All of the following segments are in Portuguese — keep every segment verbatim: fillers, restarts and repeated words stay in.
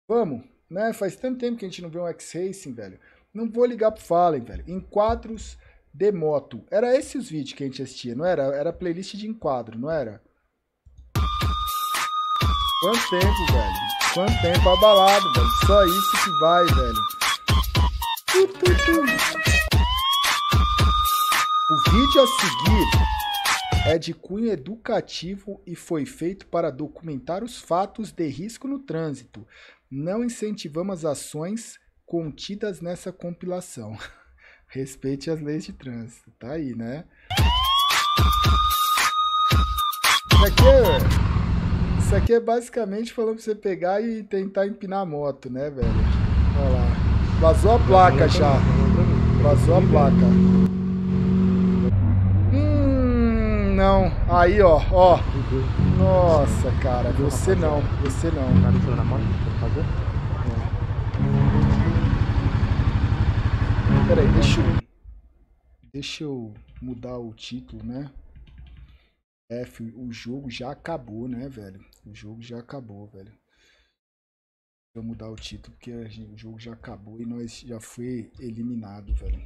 Vamos, né? Faz tanto tempo que a gente não vê um X-Racing, velho. Não vou ligar pro Fallen, velho. Enquadros de moto. Era esses os vídeos que a gente assistia, não era? Era playlist de enquadro, não era? Quanto tempo, velho? Quanto tempo abalado, velho? Só isso que vai, velho. Tu, tu, tu. O vídeo a seguir é de cunho educativo e foi feito para documentar os fatos de risco no trânsito. Não incentivamos as ações contidas nessa compilação. Respeite as leis de trânsito. Tá aí, né? Isso aqui é, isso aqui é basicamente falando pra você pegar e tentar empinar a moto, né, velho? Olha lá. Vazou a placa já. Vazou a placa. Hum, não. Aí, ó, ó. Nossa, cara. Você não. Você não. Peraí, deixa eu, deixa eu mudar o título, né? F, o jogo já acabou, né, velho? O jogo já acabou, velho. Vou mudar o título porque a gente, o jogo já acabou e nós já foi eliminado, velho.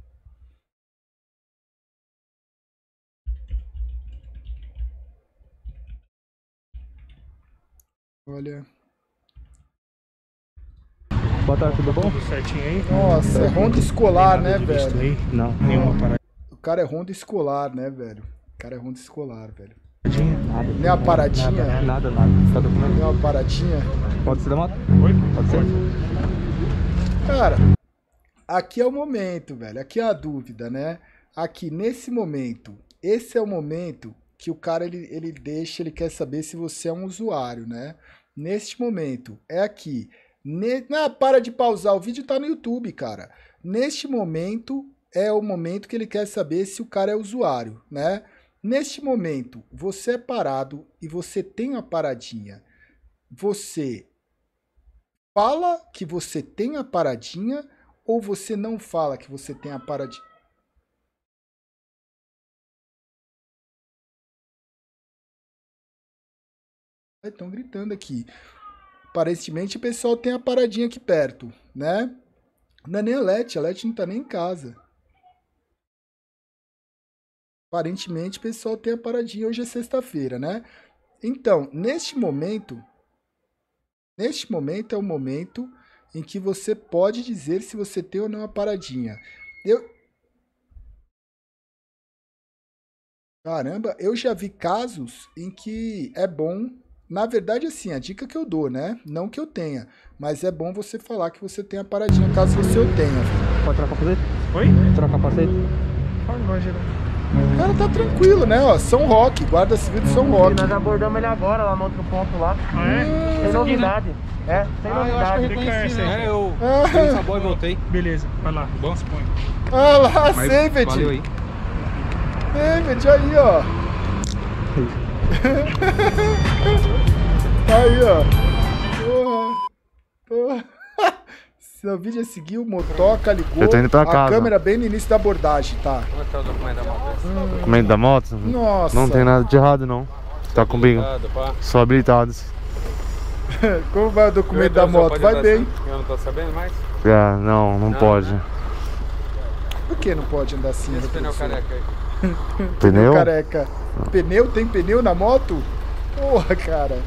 Olha... Boa tarde, tudo bom? Tudo certinho aí? Nossa, é Honda escolar, né, velho? Aí? Não. Nenhuma parada. O cara é Honda escolar, né, velho? O cara é Honda escolar, velho. Nada. Nem a paradinha? Nada, nada. nada. Tá documentado. Nem uma paradinha? Pode ser da moto? Oi? Pode ser? Cara, aqui é o momento, velho. Aqui é a dúvida, né? Aqui, nesse momento, esse é o momento que o cara, ele, ele deixa, ele quer saber se você é um usuário, né? Neste momento, é aqui. Ne... Ah, para de pausar, o vídeo tá no YouTube, cara. Neste momento, é o momento que ele quer saber se o cara é usuário, né? Neste momento, você é parado e você tem uma paradinha. Você fala que você tem a paradinha ou você não fala que você tem a paradinha? Estão gritando aqui. Aparentemente o pessoal tem a paradinha aqui perto, né? Não é nem a Leti, a Leti não tá nem em casa. Aparentemente o pessoal tem a paradinha, hoje é sexta-feira, né? Então, neste momento, neste momento é o momento em que você pode dizer se você tem ou não a paradinha. Eu... Caramba, eu já vi casos em que é bom... Na verdade, assim, a dica que eu dou, né? Não que eu tenha, mas é bom você falar que você tem a paradinha, caso você o tenha. Pode trocar capacete? Oi? Trocar capacete? O cara tá tranquilo, né? Ó, São Roque, Guarda Civil de São Roque. Nós abordamos ele agora, lá no outro ponto lá. Ah, é? Hum, Tem novidade. É, tem Ah, eu acho que eu novidade. reconheci, né? É, eu Ah. fiz essa bola e voltei. Beleza, vai lá. Bom, se põe. Ah lá, Mas Saved. valeu aí. Saved, aí, ó. Aí, ó. Porra. Porra. Seu vídeo é seguir, o motoca ligou. Eu tô indo pra a casa. câmera bem no início da abordagem, tá? Como é que tá o documento da moto? Documento da moto? Nossa. Não tem nada de errado, não. Tá comigo. Habilitado, pá. Só habilitados. Como vai o documento Então, da só moto? pode Vai andar bem. assim? Eu não tô sabendo mais? Ah, não, não Não, pode. né? Por que não pode andar assim? Esse pneu professor? careca aí. Pneu? Careca. Pneu? Tem pneu na moto? Porra, cara.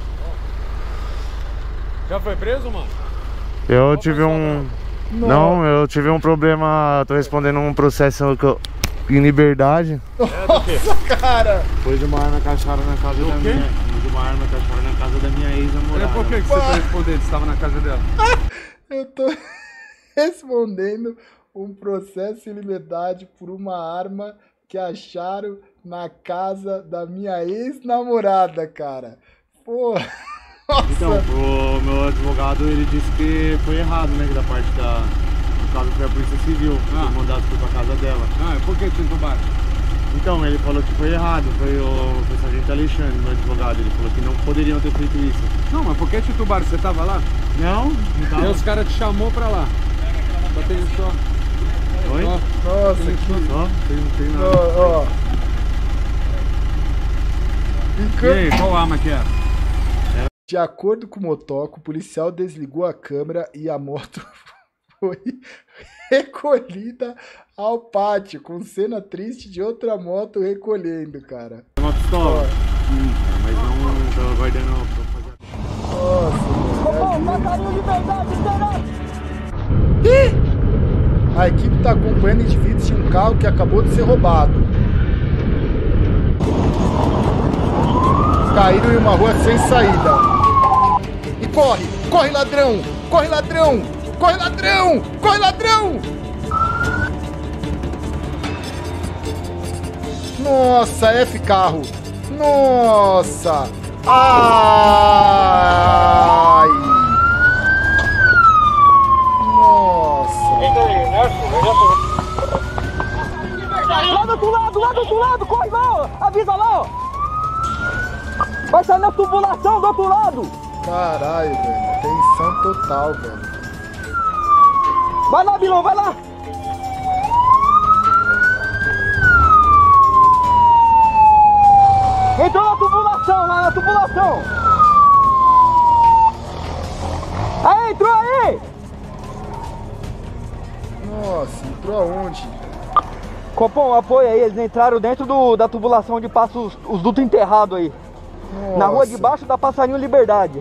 Já foi preso, mano? Eu tive um... Não, eu tive um problema, tô respondendo um processo que eu- em liberdade. Nossa, cara. Foi de uma arma cachara na casa da minha. Foi de uma arma cachara na casa da minha ex-namorada. Por que, que você tá respondendo? Você tava na casa dela? Eu tô respondendo um processo em liberdade por uma arma que acharam na casa da minha ex-namorada, cara. Porra. Nossa. Então, o meu advogado, ele disse que foi errado, né, da parte da... No caso foi a Polícia Civil, Ah. o mandato foi pra casa dela. Ah, e por que te entubaram? Então, ele falou que foi errado, foi o, foi o sargento Alexandre, meu advogado, ele falou que não poderiam ter feito isso. Não, mas por que te entubaram? Você tava lá? Não, não E tava. os caras te chamou pra lá. Só tem só. Oi? Ó, Nossa, tem que... só. Ó, tem, não tem nada. Ó, ó. E aí, qual arma que era? De acordo com o motoco, o policial desligou a câmera e a moto foi recolhida ao pátio, com cena triste de outra moto recolhendo, cara. É uma pistola. Hum, mas não tava guardando pra fazer. Nossa. Ih! A equipe tá acompanhando indivíduos de um carro que acabou de ser roubado. Caíram em uma rua sem saída. E corre! Corre, ladrão! Corre, ladrão! Corre, ladrão! Corre, ladrão! Nossa, F carro! Nossa! Ai! Nossa! Lá do outro lado, lá do outro lado, corre lá, ó. Avisa lá, ó. Vai sair na tubulação do outro lado. Caralho, velho. Tensão total, velho. Vai lá, Bilão, vai lá. Entrou na tubulação, lá na tubulação. Aí, entrou aí. Nossa, entrou aonde? Copom, apoia aí, eles entraram dentro do, da tubulação onde passam os, os dutos enterrados aí. Nossa. Na rua de baixo da Passarinho Liberdade.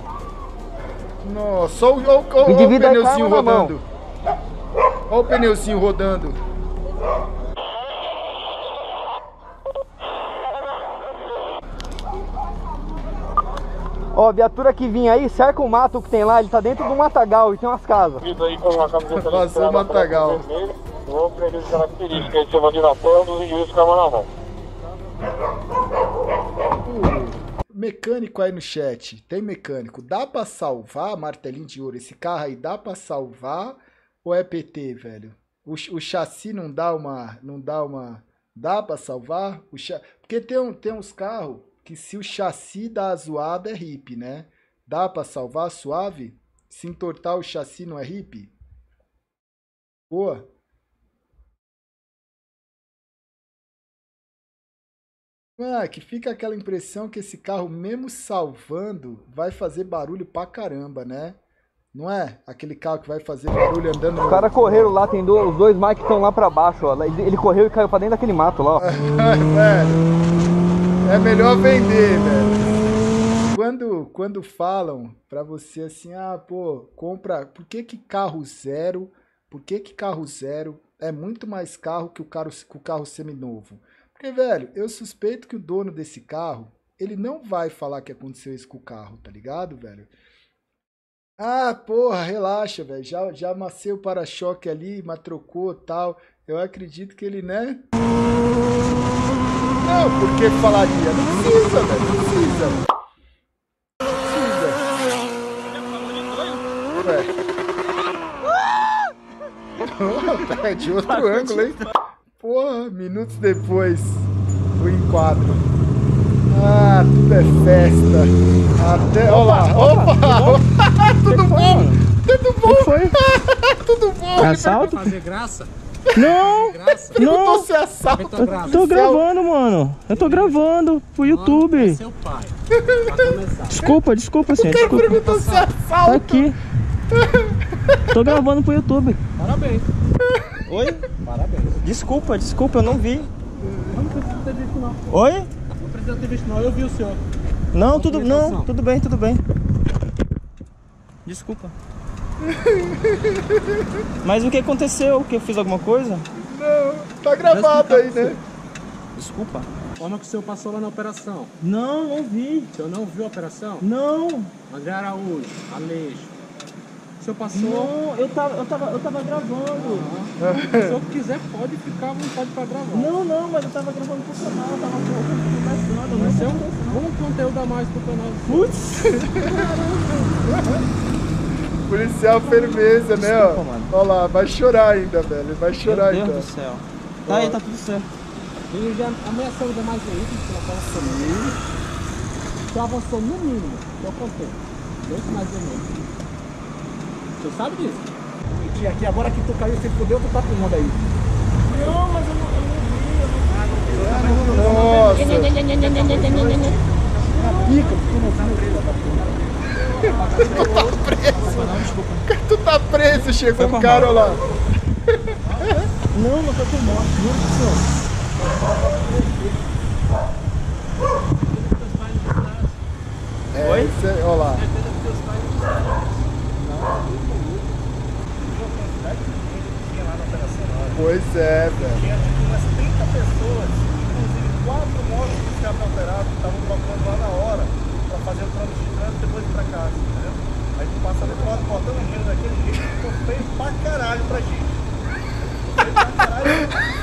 Nossa, olha o, o, o, o pneuzinho rodando. Olha o pneuzinho rodando. Ó, a viatura que vinha aí, cerca o mato que tem lá, ele tá dentro do matagal e tem umas casas. Passou o matagal. Vou prender as características, você vai tirar a terra dos indivíduos com a mão na mão. Mecânico aí no chat, tem mecânico, dá pra salvar, martelinho de ouro, esse carro aí dá pra salvar ou é P T, velho? O, o chassi não dá uma, não dá uma, dá pra salvar? O cha... Porque tem, um, tem uns carros que se o chassi dá a zoada é hippie, né? Dá pra salvar suave? Se entortar o chassi não é hippie? Boa. Ah, que fica aquela impressão que esse carro, mesmo salvando, vai fazer barulho pra caramba, né? Não é? Aquele carro que vai fazer barulho andando... Os caras correram lá, tem dois, os dois Mike estão lá pra baixo, ó. Ele, ele correu e caiu pra dentro daquele mato lá, ó. Velho, é melhor vender, velho. Quando, quando falam pra você assim, ah, pô, compra... Por que que carro zero... Por que que carro zero é muito mais carro que o carro, que o carro seminovo? Porque, velho, eu suspeito que o dono desse carro, ele não vai falar que aconteceu isso com o carro, tá ligado, velho? Ah, porra, relaxa, velho, já, já amassei o para-choque ali, mas trocou tal. Eu acredito que ele, né? Não, porque falaria? Não precisa, velho, não precisa. Não precisa. Ué. É de outro ângulo, hein? Porra, minutos depois, o enquadro. Ah, tudo é festa. Até. Olha lá, opa! opa. Tudo bom? Tudo bom? Foi? Tudo bom? Assalto? Fazer graça? Não! Graça? Não! Você assalto. Eu Tô gravando, mano. Eu tô gravando pro YouTube. É seu pai. Pra começar. Desculpa, desculpa, senhor. O cara Desculpa. perguntou se é Tá assalto. aqui. Tô gravando pro YouTube. Parabéns. Oi? Parabéns. Desculpa, desculpa, eu não vi. Não precisa ter visto, não. Oi? Não precisa ter visto, não. Eu vi o senhor. Não, tudo, não, tudo bem, tudo bem. Desculpa. Mas o que aconteceu? Que eu fiz alguma coisa? Não, tá gravado aí, né? Desculpa. Forma que o senhor passou lá na operação. Não, não vi. O senhor não viu a operação? Não. André Araújo, Aleixo. O senhor passou... Não, eu tava, eu tava, eu tava gravando. Ah, se o senhor quiser, pode ficar à vontade pra gravar. Não, não, mas eu tava gravando pro canal, eu tava conversando. Vai ser um, um conteúdo a mais pro canal. Putz! Policial firmeza, né? Ó. Desculpa, mano. Olha lá, vai chorar ainda, velho. Vai chorar Meu então. Deus do céu. Tá aí, tá tudo certo. Ele já ameaçou ainda mais veículos pela operação. O senhor avançou no mínimo, eu contei. Dois mais ou menos. O senhor sabe disso? E aqui, agora que tu caiu, você fudeu, tu tá com onda aí. Não, mas eu não, eu não vi, eu não vi. Nossa. Fica, Tu tá preso. Tu tá preso, chegou um cara lá. Não, não foi com moto, juro que senhor. É, Oi? Cê, ó lá. Pois é, velho. Tinha umas trinta pessoas, inclusive quatro motos que estavam alterados, estavam trocando lá na hora pra fazer o trâmite de trânsito e depois ir pra casa, entendeu? Aí tu passa do lado botando o giro daquele jeito, ficou feio pra caralho pra gente. Feio pra caralho.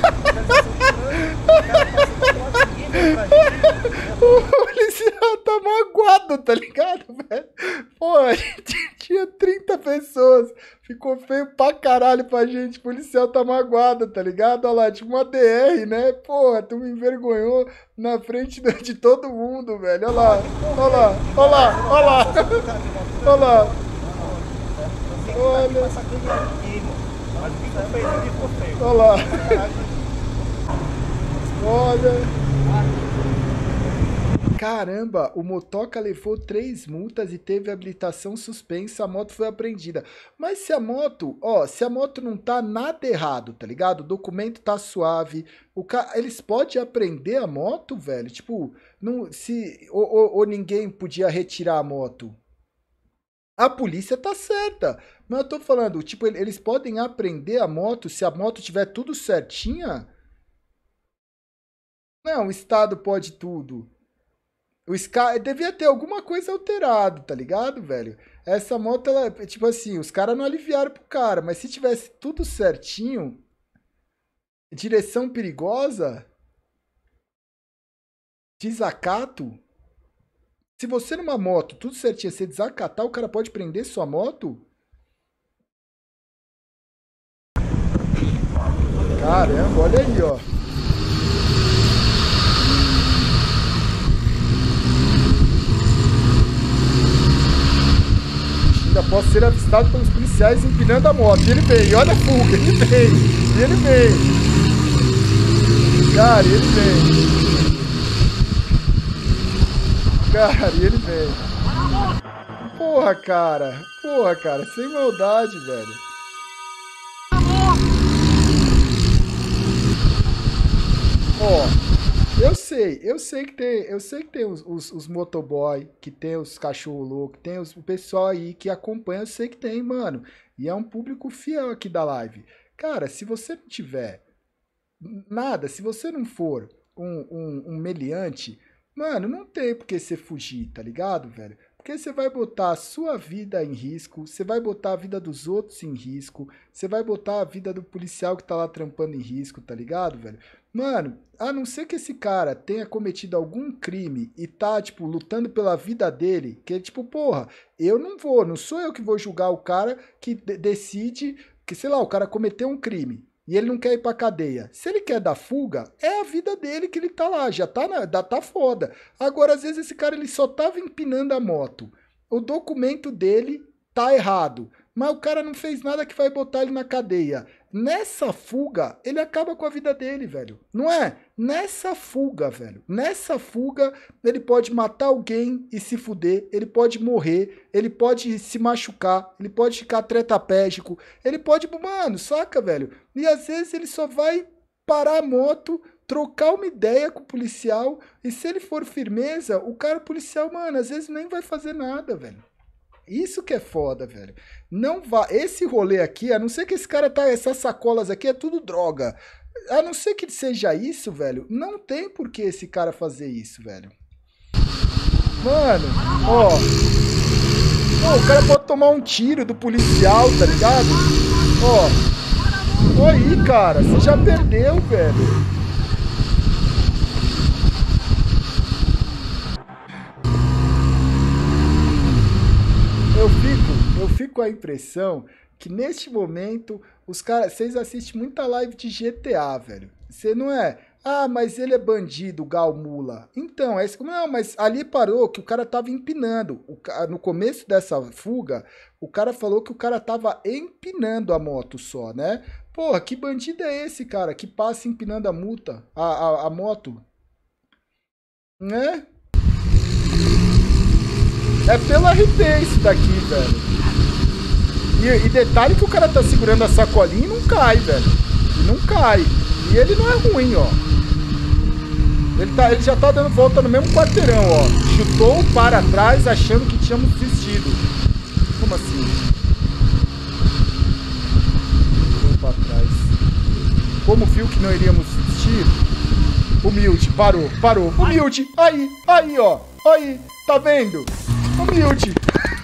O cara passa do lado seguinte pra gente. O policial tá magoado, tá ligado, velho? Pô, a gente tinha trinta pessoas. Ficou feio pra caralho pra gente. O policial tá magoado, tá ligado? Olha lá, tipo uma D R, né? Porra, tu me envergonhou na frente de todo mundo, velho. Olha lá, olha lá, olha lá, olha lá. Olha lá. Olha. Olha lá. Olha. Caramba, o motoca levou três multas e teve habilitação suspensa, a moto foi apreendida. Mas se a moto, ó, se a moto não tá nada errado, tá ligado? O documento tá suave, o ca... eles podem apreender a moto, velho? Tipo, não, se ou, ou, ou ninguém podia retirar a moto. A polícia tá certa, mas eu tô falando, tipo, eles podem apreender a moto se a moto tiver tudo certinha? Não, o Estado pode tudo. O Sky devia ter alguma coisa alterado, tá ligado, velho? Essa moto, ela, tipo assim, os caras não aliviaram pro cara, mas se tivesse tudo certinho, direção perigosa, desacato, se você numa moto, tudo certinho, você desacatar, o cara pode prender sua moto? Caramba, olha aí, ó. Ainda posso ser avistado pelos policiais empinando a moto. E ele veio, olha a fuga, ele veio, e ele veio. Cara, ele veio. Cara, e ele veio. Porra, cara. Porra, cara, sem maldade, velho. Ó. Eu sei, eu sei que tem, eu sei que tem os, os, os motoboy, que tem os cachorro louco, tem os, o pessoal aí que acompanha, eu sei que tem, mano. E é um público fiel aqui da live. Cara, se você não tiver nada, se você não for um, um, um meliante, mano, não tem por que você fugir, tá ligado, velho? Porque você vai botar a sua vida em risco, você vai botar a vida dos outros em risco, você vai botar a vida do policial que tá lá trampando em risco, tá ligado, velho? Mano, a não ser que esse cara tenha cometido algum crime e tá, tipo, lutando pela vida dele, que é tipo, porra, eu não vou, não sou eu que vou julgar o cara que decide que, sei lá, o cara cometeu um crime e ele não quer ir pra cadeia. Se ele quer dar fuga, é a vida dele que ele tá lá, já tá, na, tá foda. Agora, às vezes, esse cara, ele só tava empinando a moto. O documento dele tá errado, mas o cara não fez nada que vai botar ele na cadeia. Nessa fuga, ele acaba com a vida dele, velho. Não é? Nessa fuga, velho. Nessa fuga, ele pode matar alguém e se fuder. Ele pode morrer. Ele pode se machucar. Ele pode ficar tetraplégico. Ele pode... Mano, saca, velho? E às vezes ele só vai parar a moto, trocar uma ideia com o policial. E se ele for firmeza, o cara policial, mano, às vezes nem vai fazer nada, velho. Isso que é foda, velho. Não vá. Esse rolê aqui, a não ser que esse cara tá. Essas sacolas aqui é tudo droga. A não ser que seja isso, velho. Não tem por que esse cara fazer isso, velho. Mano, ó. Pô, o cara pode tomar um tiro do policial, tá ligado? Ó. Ó aí, cara. Você já perdeu, velho. Eu fico, eu fico com a impressão que neste momento os caras, vocês assistem muita live de G T A, velho. Você não é, ah, mas ele é bandido, Gal Mula. Então, é isso. Não, mas ali parou que o cara tava empinando. O, no começo dessa fuga, o cara falou que o cara tava empinando a moto só, né? Porra, que bandido é esse, cara, que passa empinando a multa, a, a, a moto? Né? É pelo R P isso daqui, velho. E, e detalhe que o cara tá segurando a sacolinha e não cai, velho. E não cai. E ele não é ruim, ó. Ele, tá, ele já tá dando volta no mesmo quarteirão, ó. Chutou para trás achando que tínhamos desistido. Como assim? Chutou para trás. Como viu que não iríamos desistir? Humilde, parou, parou. Humilde, aí, aí, ó. Aí, tá vendo? Humilde.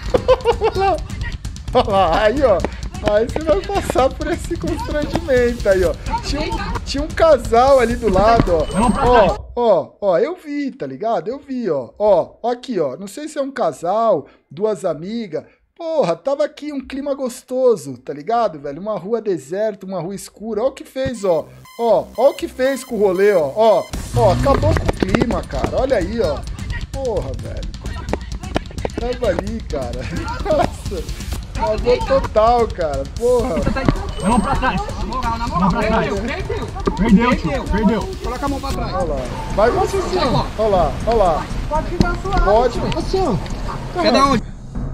Olha lá, aí, ó. Aí você vai passar por esse constrangimento aí, ó. Tinha um, tinha um casal ali do lado, ó. Ó, ó, ó, eu vi, tá ligado? Eu vi, ó. Ó, ó aqui, ó. Não sei se é um casal, duas amigas. Porra, tava aqui um clima gostoso, tá ligado, velho? Uma rua deserta, uma rua escura. Ó o que fez, ó. Ó, ó o que fez com o rolê, ó. Ó, ó, acabou com o clima, cara. Olha aí, ó. Porra, velho. Tava ali, cara. Nossa. Acabou total, cara. Porra. Vamos pra trás. Vamos pra trás. Perdeu, tio. Perdeu. Coloca a mão pra trás. Olha lá. Vai você sim. Olha lá, olha lá. Pode ficar suave. Pode. Assim, ó. Quer dar onde?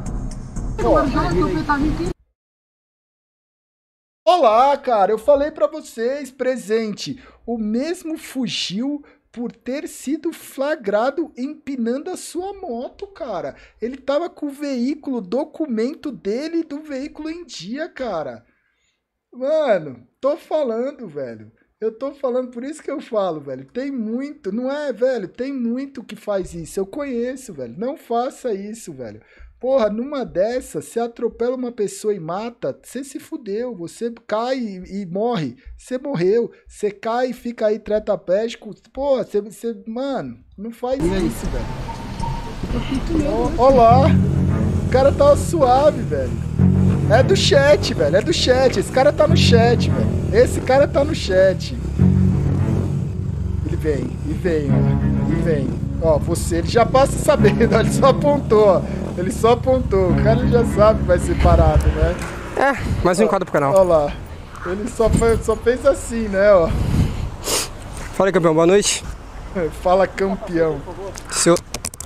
Olá, cara. Eu falei pra vocês, presente. O mesmo fugiu por ter sido flagrado empinando a sua moto, cara. Ele tava com o veículo, documento dele do veículo em dia, cara. Mano, tô falando, velho. Eu tô falando, por isso que eu falo, velho. Tem muito, não é, velho? Tem muito que faz isso. Eu conheço, velho. Não faça isso, velho. Porra, numa dessas, você atropela uma pessoa e mata, você se fudeu, você cai e, e morre, você morreu, você cai e fica aí treta-péstico, porra, você, você, mano, não faz isso, velho. Ó, ó lá, o cara tá suave, velho. É do chat, velho, é do chat, esse cara tá no chat, velho, esse cara tá no chat. Ele vem, e vem, ó, e vem. Ó, você, ele já passa sabendo, ó, ele só apontou, ó. Ele só apontou, o cara já sabe que vai ser parado, né? É, mais um quadro pro canal. Olha lá, ele só, foi, só fez assim, né, ó. Fala aí, campeão, boa noite. Fala, campeão. Seu...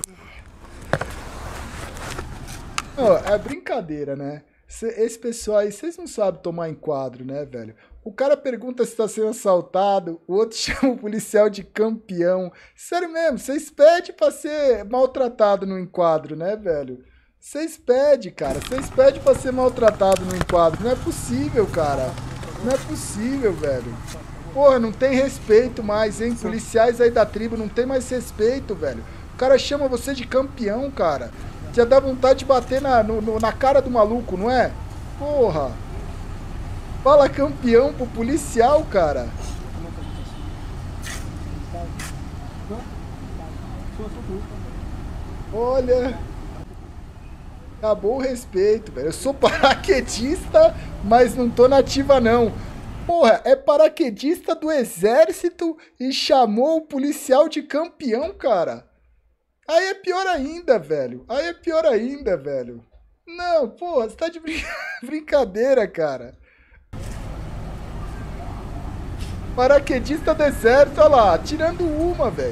Ó, é brincadeira, né? Esse pessoal aí, vocês não sabem tomar enquadro, né, velho? O cara pergunta se tá sendo assaltado, o outro chama o policial de campeão. Sério mesmo, vocês pedem pra ser maltratado no enquadro, né, velho? Vocês pedem, cara, vocês pedem pra ser maltratado no enquadro. Não é possível, cara. Não é possível, velho. Porra, não tem respeito mais, hein? Policiais aí da tribo, não tem mais respeito, velho. O cara chama você de campeão, cara. Já dá vontade de bater na, no, no, na cara do maluco, não é? Porra. Fala campeão pro policial, cara. Olha. Acabou o respeito, velho. Eu sou paraquedista, mas não tô na ativa, não. Porra, é paraquedista do exército e chamou o policial de campeão, cara. Aí é pior ainda, velho. Aí é pior ainda, velho. Não, porra, você tá de brin brincadeira, cara. Paraquedista do exército, olha lá, tirando uma, velho.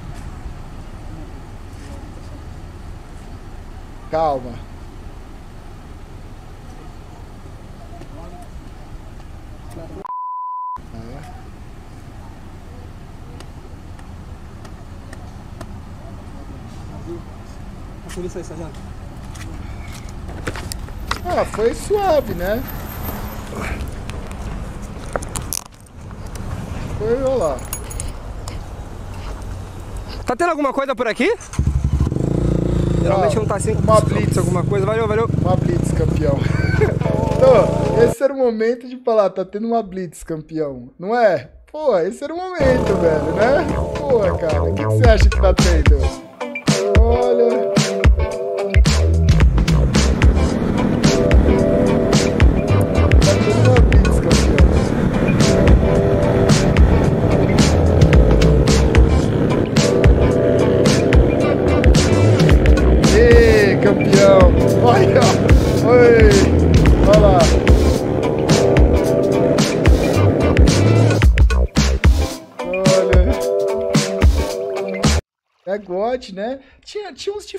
Calma. A polícia aí, sargento. Ah, foi suave, né? Foi, olha lá. Tá tendo alguma coisa por aqui? Geralmente Ah, não tá assim. uma blitz. Alguma coisa, valeu, valeu. Uma blitz, campeão. Então, esse era o momento de falar, tá tendo uma blitz, campeão. Não é? Pô, esse era o momento, velho, né? Pô, cara, o que, que você acha que tá tendo? Olha... Campeão, olha, oi, olha lá. Olha. É God, né? Tinha, tinha uns de